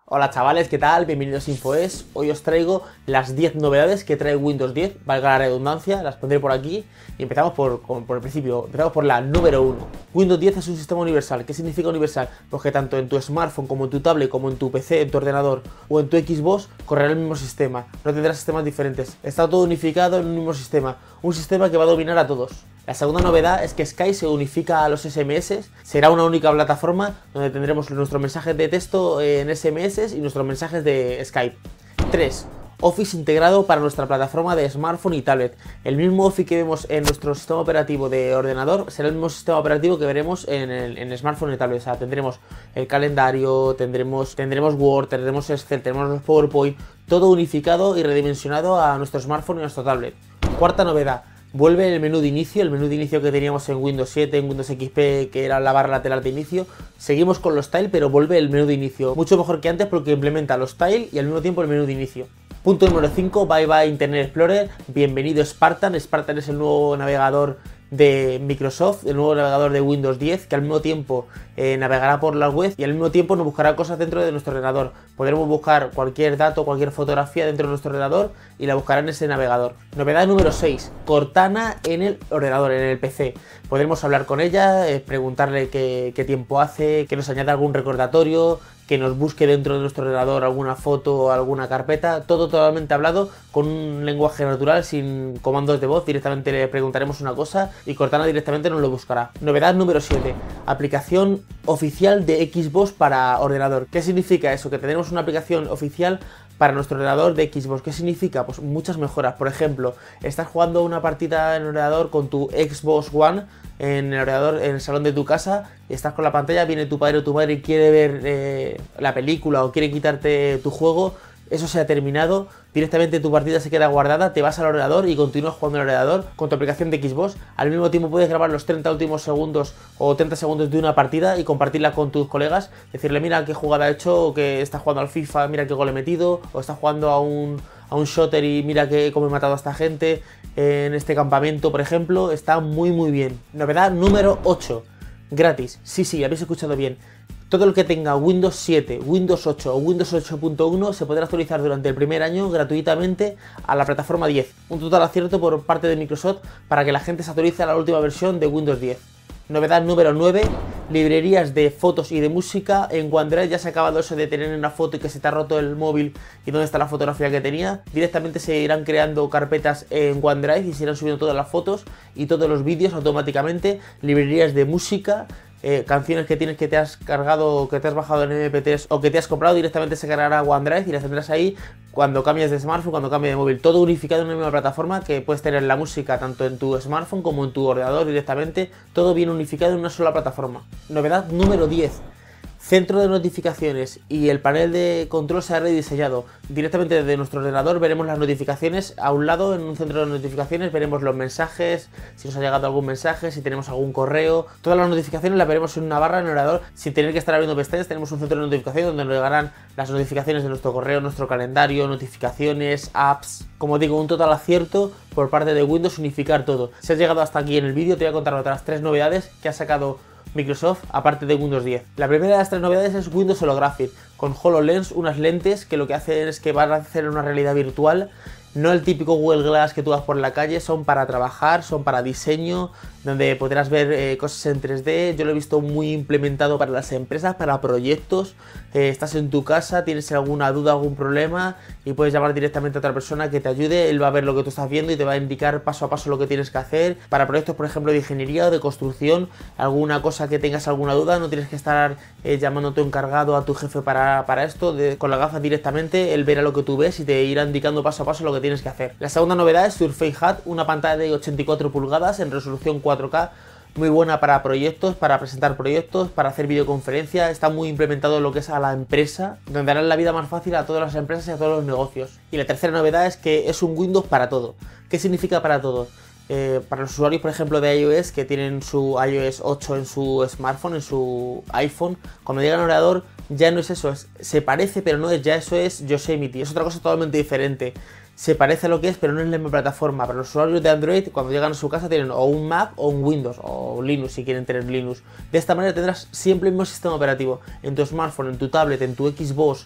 Hola chavales, ¿qué tal? Bienvenidos a InfoES. Hoy os traigo las 10 novedades que trae Windows 10, valga la redundancia, las pondré por aquí y empezamos por el principio, empezamos por la número 1. Windows 10 es un sistema universal. ¿Qué significa universal? Pues que tanto en tu smartphone como en tu tablet, como en tu PC, en tu ordenador o en tu Xbox correrá el mismo sistema, no tendrás sistemas diferentes, está todo unificado en un mismo sistema, un sistema que va a dominar a todos. La segunda novedad es que Skype se unifica a los SMS, será una única plataforma donde tendremos nuestros mensajes de texto en SMS y nuestros mensajes de Skype. 3. Office integrado para nuestra plataforma de smartphone y tablet. El mismo Office que vemos en nuestro sistema operativo de ordenador será el mismo sistema operativo que veremos en smartphone y tablet. O sea, tendremos el calendario, tendremos Word, tendremos Excel, tendremos los PowerPoint, todo unificado y redimensionado a nuestro smartphone y nuestro tablet. Cuarta novedad. Vuelve el menú de inicio que teníamos en Windows 7, en Windows XP, que era la barra lateral de inicio. Seguimos con los tile, pero vuelve el menú de inicio. Mucho mejor que antes porque implementa los tile y al mismo tiempo el menú de inicio. Punto número 5, bye bye Internet Explorer. Bienvenido Spartan. Spartan es el nuevo navegador de Microsoft, el nuevo navegador de Windows 10, que al mismo tiempo navegará por la web y al mismo tiempo nos buscará cosas dentro de nuestro ordenador. Podremos buscar cualquier dato, cualquier fotografía dentro de nuestro ordenador y la buscará en ese navegador. Novedad número 6, Cortana en el ordenador, en el PC. Podremos hablar con ella, preguntarle qué tiempo hace, que nos añada algún recordatorio, que nos busque dentro de nuestro ordenador alguna foto o alguna carpeta, todo totalmente hablado con un lenguaje natural, sin comandos de voz. Directamente le preguntaremos una cosa y Cortana directamente nos lo buscará. Novedad número 7, aplicación oficial de Xbox para ordenador. ¿Qué significa eso? Que tendremos una aplicación oficial para nuestro ordenador de Xbox. ¿Qué significa? Pues muchas mejoras. Por ejemplo, estás jugando una partida en el ordenador con tu Xbox One en el ordenador, en el salón de tu casa, y estás con la pantalla, viene tu padre o tu madre y quiere ver la película o quiere quitarte tu juego. Eso se ha terminado, directamente tu partida se queda guardada, te vas al ordenador y continúas jugando en el ordenador con tu aplicación de Xbox. Al mismo tiempo puedes grabar los 30 últimos segundos o 30 segundos de una partida y compartirla con tus colegas, decirle mira qué jugada he hecho, o que está jugando al FIFA, mira qué gol he metido, o está jugando a un shooter y mira cómo he matado a esta gente en este campamento, por ejemplo. Está muy bien. Novedad número 8, gratis, sí, habéis escuchado bien. Todo el que tenga Windows 7, Windows 8 o Windows 8.1 se podrá actualizar durante el primer año gratuitamente a la plataforma 10. Un total acierto por parte de Microsoft para que la gente se actualice a la última versión de Windows 10. Novedad número 9, librerías de fotos y de música. En OneDrive ya se ha acabado eso de tener una foto y que se te ha roto el móvil y dónde está la fotografía que tenía. Directamente se irán creando carpetas en OneDrive y se irán subiendo todas las fotos y todos los vídeos automáticamente. Librerías de música. Canciones que te has cargado, que te has bajado en MP3 o que te has comprado, directamente se cargará OneDrive y las tendrás ahí cuando cambies de smartphone, cuando cambies de móvil, todo unificado en una misma plataforma, que puedes tener la música tanto en tu smartphone como en tu ordenador directamente, todo bien unificado en una sola plataforma. Novedad número 10. Centro de notificaciones y el panel de control se ha rediseñado. Directamente desde nuestro ordenador veremos las notificaciones. A un lado, en un centro de notificaciones, veremos los mensajes, si nos ha llegado algún mensaje, si tenemos algún correo. Todas las notificaciones las veremos en una barra en el ordenador sin tener que estar abriendo pestañas. Tenemos un centro de notificaciones donde nos llegarán las notificaciones de nuestro correo, nuestro calendario, notificaciones, apps. Como digo, un total acierto por parte de Windows unificar todo. Si has llegado hasta aquí en el vídeo, te voy a contar otras 3 novedades que ha sacado Microsoft aparte de Windows 10. La primera de las 3 novedades es Windows Holographic con HoloLens, unas lentes que lo que hacen es que van a hacer una realidad virtual. No el típico Google Glass que tú vas por la calle, son para trabajar, son para diseño, donde podrás ver cosas en 3D. Yo lo he visto muy implementado para las empresas, para proyectos. Estás en tu casa, tienes alguna duda, algún problema y puedes llamar directamente a otra persona que te ayude. Él va a ver lo que tú estás viendo y te va a indicar paso a paso lo que tienes que hacer. Para proyectos, por ejemplo, de ingeniería o de construcción, alguna cosa que tengas alguna duda, no tienes que estar llamando a tu encargado, a tu jefe para esto. Con la gafa directamente, él verá lo que tú ves y te irá indicando paso a paso lo que tienes que hacer. La segunda novedad es Surface Hub, una pantalla de 84 pulgadas en resolución 4K, muy buena para proyectos, para presentar proyectos, para hacer videoconferencia. Está muy implementado en lo que es a la empresa, donde harán la vida más fácil a todas las empresas y a todos los negocios. Y la tercera novedad es que es un Windows para todo. ¿Qué significa para todo? Para los usuarios, por ejemplo, de iOS, que tienen su iOS 8 en su smartphone, en su iPhone, cuando llegan al ordenador ya no es eso, se parece pero no es, ya eso es Yosemite, es otra cosa totalmente diferente. Se parece a lo que es, pero no es la misma plataforma. Para los usuarios de Android, cuando llegan a su casa tienen o un Mac o un Windows, o Linux si quieren tener Linux. De esta manera tendrás siempre el mismo sistema operativo en tu smartphone, en tu tablet, en tu Xbox,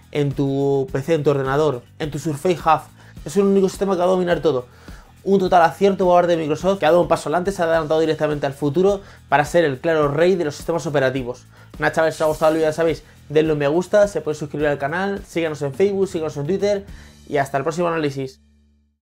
en tu PC, en tu ordenador, en tu Surface Hub. Es un único sistema que va a dominar todo. Un total acierto por parte de Microsoft, que ha dado un paso adelante, se ha adelantado directamente al futuro para ser el claro rey de los sistemas operativos. Nada, chavales, si os ha gustado el vídeo, ya sabéis, denle un me gusta, se puede suscribir al canal, síganos en Facebook, síganos en Twitter y hasta el próximo análisis.